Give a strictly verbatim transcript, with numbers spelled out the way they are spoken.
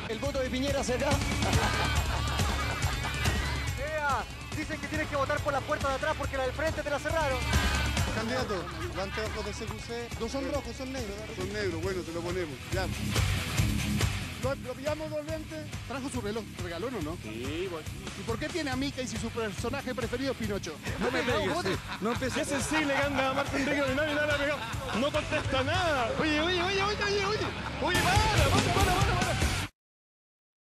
El voto de Piñera se da. Ea, dicen que tienes que votar por la puerta de atrás porque la del frente te la cerraron. Candidato, los anteojos de C Q C no son rojos, son negros. Son negros, bueno, te lo ponemos, ya. Lo, lo pillamos dos lentes. ¿Trajo su reloj regalón o no? Sí, bueno. ¿Y por qué tiene a Mica y si su personaje preferido es Pinocho? No me pegues, sí. No empecé. Es sensible que anda Martín Enrique y nadie le ha pegado. No contesta nada. Oye, oye, oye, oye, oye, oye. Oye, para, para, para, para.